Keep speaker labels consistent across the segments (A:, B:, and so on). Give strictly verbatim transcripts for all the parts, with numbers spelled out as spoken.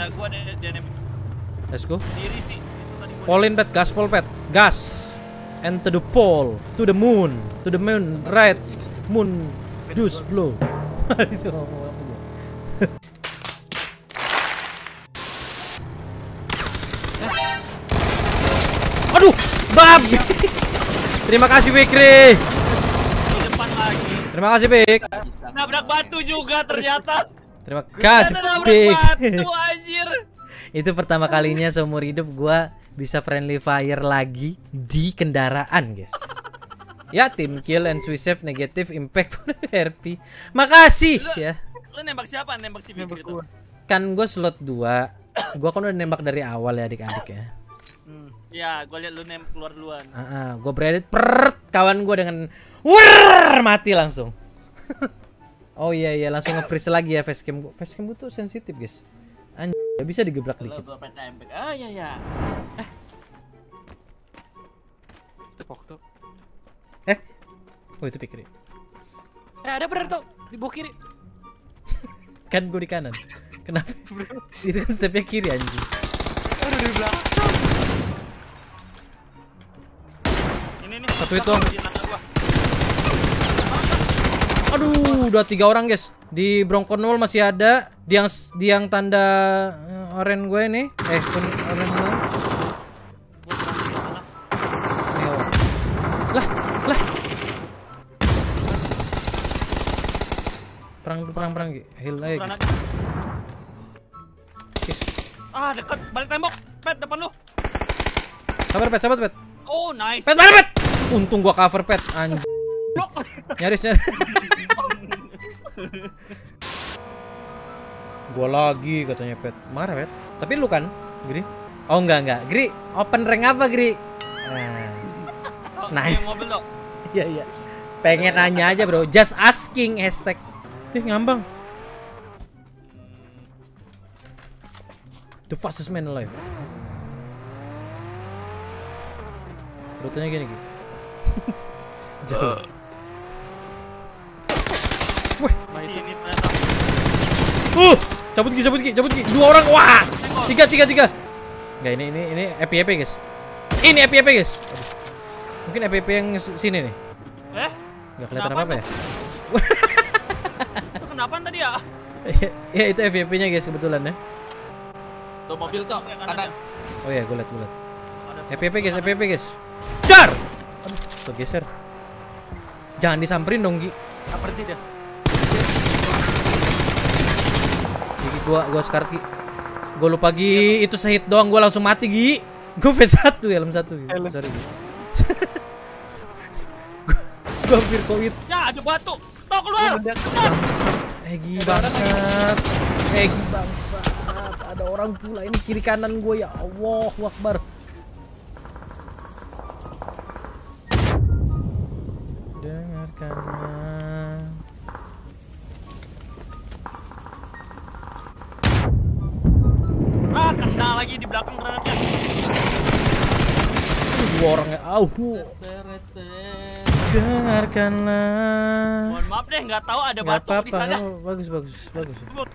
A: gua ada dia nembak.
B: Let's go.
A: Diri sih.
B: Polin pet, gaspol pet, gas. And to the pole, to the moon, to the moon, right, moon, juice blow. Itu ngomong apa gua? Aduh, bab. Terima kasih Fikri.
A: Di depan lagi.
B: Terima kasih Fik.
A: Nabrak batu juga ternyata.
B: Terima kasih
A: Ternyata nabrak
B: Fik.
A: batu anjir.
B: Itu pertama kalinya seumur hidup gua bisa friendly fire lagi di kendaraan, guys. Ya, tim kill and Swiss save negative impact R P. Makasih
A: Lu-
B: ya.
A: Lu nembak siapa? Nembak si Fikri itu.
B: Kan gue slot dua. Gua kan udah nembak dari awal ya adik-adik ya.
A: Hmm. Ya, gua lihat lu nembak keluar duluan.
B: Ah, ah, gue beredit per kawan gue dengan wur mati langsung. Oh iya iya langsung nge-freeze lagi ya facecam gue. Facecam gue tuh sensitif, guys. Anjir, gak bisa digebrak dikit.
A: Gua P T M P. Ah ya ya. Eh. Itu waktu.
B: Eh. Oh itu pikir.
A: Eh ada bener tuh di bawah kiri.
B: Kan gue di kanan. Kenapa? Itu kan stepnya kiri anjing.
A: Aduh di belakang. Ini nih.
B: Satu itu.
A: Di tangga gua.
B: Aduh, udah tiga orang guys. Di Bronco nol masih ada. Di yang di yang tanda uh, orange gue nih. Eh, kun orange gue.
A: Gua serang di sana.
B: Ayo. Lah, lah. Perang perang perang Gi. Heal aja. Gi.
A: Granat.
B: Guys.
A: Ah, dekat balik tembok. Pet depan lu.
B: Sabar pet, sabar pet.
A: Oh, nice.
B: Pet mana pet? Untung gua cover pet anjing.
A: Blok.
B: Nyaris nyaris. Gua lagi katanya pet. Marah pet. Tapi lu kan, Gri? Oh enggak enggak. Gri, open rank apa Gri? Nah. Nah.
A: Yang mobil dong.
B: Iya iya. Pengen nanya aja bro. Just asking hashtag. Nih ngambang. The fastest man alive. Rutenya gini gitu. Jauh. Wih,
A: Nah, ini ternyata.
B: uh, cabut Ki, cabut Ki, cabut Ki. Dua orang, wah, tiga, tiga, tiga. Enggak, ini, ini, ini E P E P guys. Ini E P E P guys. Aduh. Mungkin E P E P yang sini nih.
A: Eh?
B: Enggak kelihatan
A: Kenapa
B: apa-apa ya.
A: Itu kenapa tadi ya?
B: Ya itu E P E P-nya guys kebetulan ya.
A: Tuh mobil tuh kanan.
B: Oh ya, gue liat, gue liat.
A: Ada
B: E P E P guys, E P E P guys. Dar. Aduh, tuh geser. Jangan disamperin dong Gi.
A: Seperti dia.
B: Gi, gua gua sekar Gi. Gua lupa Gi, itu sehit doang gua langsung mati Gi. Gua V satu helm satu Gi. Sorry Gi. gua, gua hampir covid.
A: Ya, ada batu. Tuh keluar.
B: Bangsat. Egi bangsat. Egi bangsat. Ada orang pula ini kiri kanan gua ya Allah Akbar. Dengarkanlah.
A: Ah, kena lagi di belakang granatnya.
B: Dua orangnya. Au. Dengarkanlah.
A: Mohon maaf deh, nggak tahu ada
B: Gak
A: batu di
B: apa-apa.
A: sana.
B: Oh, bagus bagus bagus.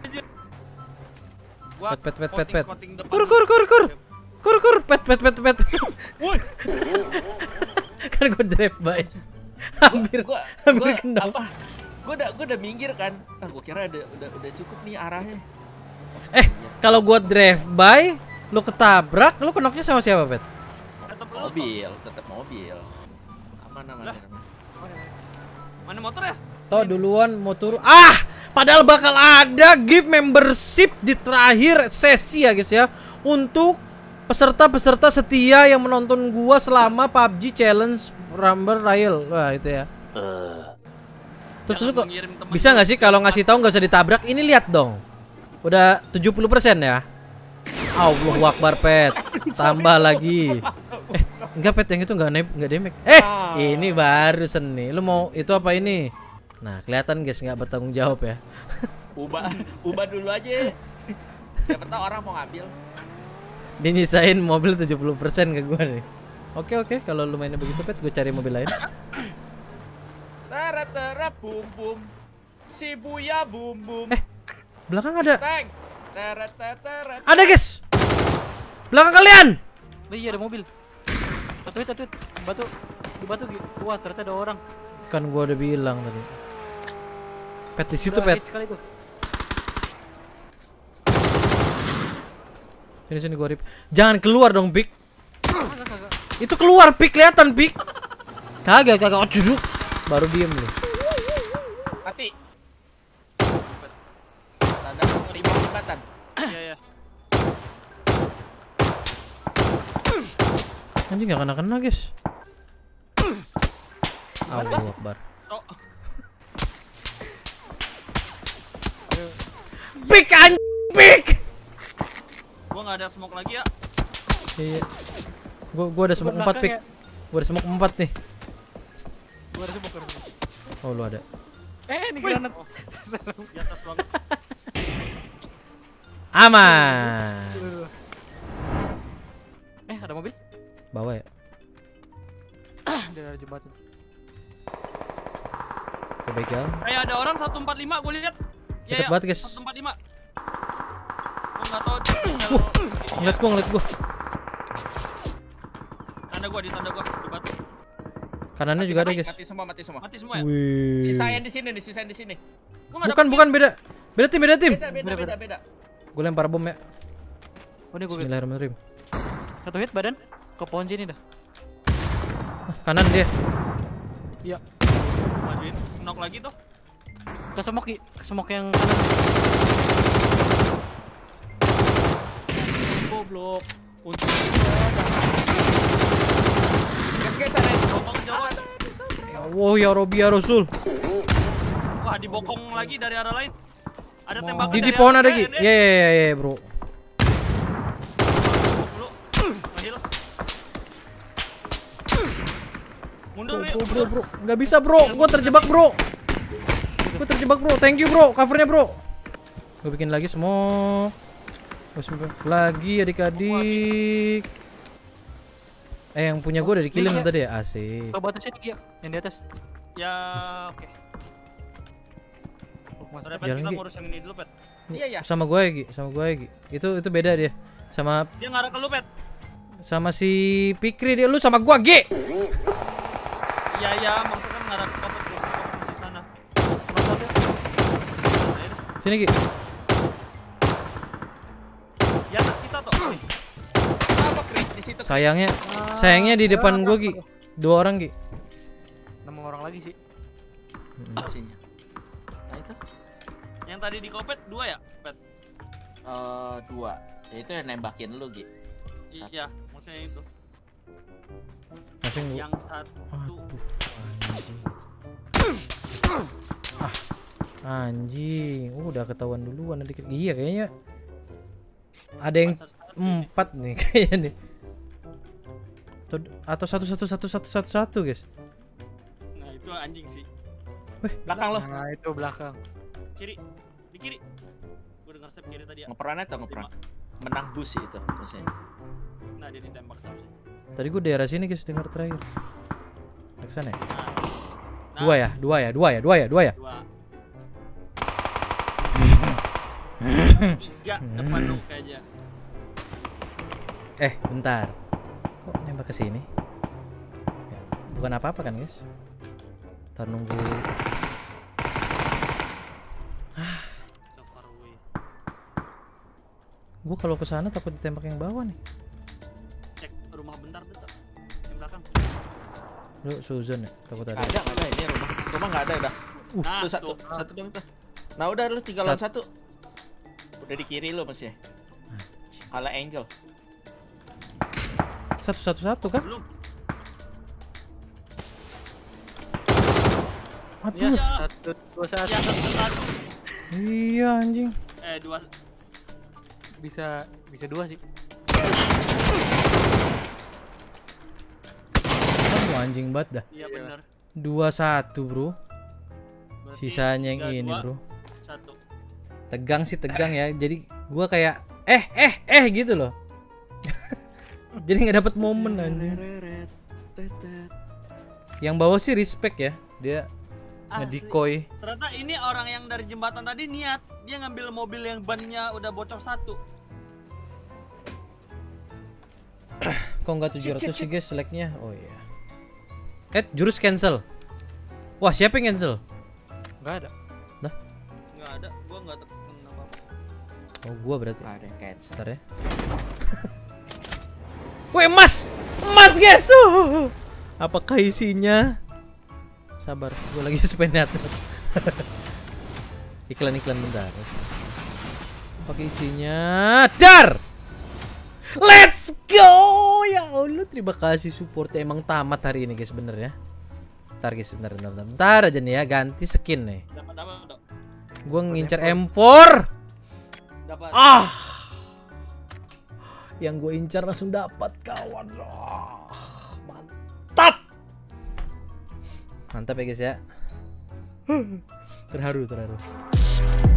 A: Gua
B: Pet pet pet pet pet.
A: coating depan.
B: Kur kur kur kur. Kur kur pet pet pet pet.
A: Woi,
B: Kan gue drive by. Hampir
C: gua,
B: hampir
C: gua,
B: kena.
C: apa? Gua udah gua udah minggir kan. Ah, gua kira ada udah udah cukup nih arahnya.
B: Eh, kalau gua drive by, lu ketabrak, lu kenoknya sama siapa, Pet?
A: tetep lu.
C: Mobil, tetap mobil. Aman aman
A: Lah.
C: aman.
A: Mana motor ya?
B: Toh duluan mau turun. Ah, padahal bakal ada gift membership di terakhir sesi ya, guys ya. Untuk peserta-peserta setia yang menonton gua selama P U B G Challenge Rumble Royale. Wah, itu ya. Terus
A: Jangan
B: lu kok
A: mengirim teman
B: bisa nggak sih kalau ngasih tahu nggak usah ditabrak? Ini lihat dong. Udah tujuh puluh persen ya. Allahu Akbar, Pet. Tambah lagi. Eh, enggak Pet, yang itu enggak naik, enggak damage. Eh, ini baru seni. Lu mau itu apa ini? Nah, kelihatan guys nggak bertanggung jawab ya.
C: Ubah ubah dulu aja. Siapa tahu orang mau ngambil.
B: Dia nyisain mobil tujuh puluh persen ke gua nih. Oke, oke, kalau lu mainnya begitu Pet, gue cari mobil lain.
C: Tara tara bum bum. Shibuya bum bum.
B: Eh, belakang ada.
C: Tank. Teret, teret, teret.
B: Ada guys. Belakang kalian.
A: Oh, iya ada mobil. Satu hit, satu hit. Batu, di batu. Gi. Wah ternyata ada orang.
B: Kan gua udah bilang tadi. Pet di situ
A: Udah
B: pet.
A: hit sekali tuh.
B: Sini sini gua rip. Jangan keluar dong Pik.
A: Kagak, kagak.
B: Itu keluar Pik, kelihatan Pik. Kagak kagak oh, juduk. Baru diem lu.
C: Mati. Tanda terima jembatan.
A: Iya, iya.
B: Anjing gak kena-kena guys. Allahu Akbar.
A: Oh,
B: Pik anjing Pik.
A: gua nggak ada smoke lagi ya.
B: Iya. Gua gua ada smoke empat Pik. Gua ada smoke empat nih.
A: Gua ada smoke.
B: Oh lu ada.
A: Eh, ini granat. Di atas banget.
B: Aman.
A: Eh, ada mobil?
B: Bawa ya.
A: Dari arah jembatan.
B: Kebegal.
A: Kayak ada orang satu empat lima gua lihat.
B: Deket banget, guys.
A: satu empat lima. Gua enggak tahu.
B: Ngeliat gua, ngeliat gua.
A: Tanda gua di tanda gua di batu.
B: Kanannya juga ada guys.
C: Mati semua, mati semua.
A: Mati semua ya?
B: Wih.
C: Sisain di sini nih, sisain di sini.
A: Gua nggak
B: Bukan
A: dapet
B: bukan beda. Beda tim, beda tim.
C: Beda, beda, beda, beda.
B: Gue lempar bom ya.
A: Oh, ini gua hit.
B: Bismillahirrahmanirrahim.
A: Satu hit badan ke pohon sini dah.
B: Nah, kanan dia.
A: Iya. Majuin, knock lagi tuh. Ke semok, Ki. Ke semok yang kanan.
C: Goblok. Kunci. Guys, guys, ada
A: Bokong jauh.
B: Ya Allah ya Robi ya Rasul.
A: Wah, dibokong lagi dari arah lain. Ada tembakan
B: Di di
A: dari
B: pohon
A: arah-
B: ada
A: eh,
B: Ki.
A: ini.
B: Ya ya ya ya bro.
A: Dulu. Ngehil. Mundur
B: Bro,
A: nih.
B: bro, bro, bro. Nggak bisa bro. Gue terjebak bro. Gue terjebak bro. Thank you bro. Covernya bro. Gue bikin lagi smoke. Gue smoke lagi adik-adik. Eh yang punya gue udah dikilling
A: Nih,
B: tadi ya. Asik.
A: Ke batu sini, Ki. Yang di atas. Ya, oke. Mas Repet,
B: Jalan,
A: kita
B: Ki.
A: ngurus yang ini dulu, Pet.
C: Iya, iya.
B: Sama gue Gi, sama gue Gi. Itu itu beda dia. Sama
A: Dia ngarah ke lu, Pet.
B: sama si Pikri dia, lu sama gua G.
A: Iya, iya, maksudnya ngarah ke kopet lu, ke sana. Maksudnya.
B: Sini Gi.
A: Di atas kita tuh.
C: Apa krik di situ?
B: Sayangnya sayangnya di depan gua Gi. Dua orang Gi.
A: Enam orang lagi sih.
C: Sini. Nah itu.
A: Yang tadi di kopet dua ya, Pet?
C: Eh, dua. Ya, itu yang nembakin lu, Gi.
A: Iya, maksudnya itu.
B: Langsung gua.
A: Yang satu.
B: Aduh, anjing. Ah, anjing. Uh, udah ketahuan duluan dikit. Iya kayaknya. Ada yang empat nih kayaknya nih. Atau, atau satu satu satu satu satu satu guys.
A: Nah, itu anjing sih.
C: Belakang lo.
A: Nah, itu belakang. Kiri. Di kiri. Gue dengar step kiri tadi ya.
C: Ngeperan atau ngeperan? Menang bus sih itu maksudnya.
A: Nah, dia ditembak seharusnya.
B: Tadi gua daerah sini guys dengar terakhir. Ke sana ya?
A: Nah,
B: Dua ya, dua ya, dua ya, dua ya, dua ya.
A: dua. Tiga depan lu kayaknya.
B: Eh, bentar. Kok nembak ke sini? Ya, bukan apa-apa kan, guys? Ntar nunggu.
A: Safarwi.
B: Gua kalau ke sana takut ditembak yang bawah nih.
A: Cek rumah bentar bentar. Di belakang.
B: Lu suzon ya, takut ada.
C: Ada, ada ini rumah. Rumah nggak ada udah.
B: Uh,
A: Nah,
C: Lu satu,
A: tuh.
C: satu dong udah. Nah udah lu tiga lawan satu. Udah di kiri lu masih. Ala Angel.
B: Satu satu satu kah?
A: Belum.
B: Aduh.
A: Ya, satu, dua, satu. Ya, satu, satu.
B: Iya anjing.
A: Eh, dua. Bisa, bisa dua sih.
B: Kamu anjing banget dah.
A: Iya benar.
B: Dua satu bro.
A: Berarti
B: Sisanya yang
A: tiga,
B: ini
A: dua,
B: bro.
A: Satu.
B: Tegang sih tegang ya. Jadi gua kayak eh eh eh gitu loh. Jadi nggak dapet momen anjing. Yang bawah sih respect ya. Dia ngedikoy.
A: Ternyata ini orang yang dari jembatan tadi niat dia ngambil mobil yang bannya udah bocor satu.
B: Kok nggak tujuh ratus sih guys seleknya? Oh iya. Eh jurus cancel. Wah siapa yang cancel?
A: Nggak ada.
B: Nah?
A: Nggak ada. Gua nggak tekan apa-apa.
B: Oh gua berarti.
C: Ada yang cancel.
B: Bentar ya. Weh emas, emas guys. Uh. Apakah isinya? Sabar, gue lagi sepenator. Iklan-iklan bentar. Pakai isinya dar. Let's go ya Allah, terima kasih support. Emang tamat hari ini guys bener ya. Bentar guys, bentar, bentar, bentar, bentar aja nih ya, ganti skin nih.
A: Dapat dapat dok.
B: Gue ngincer M four.
A: Dapat.
B: Ah, yang gue incar langsung dapat kawan. Oh, mantap. Mantap ya guys ya. Terharu, terharu.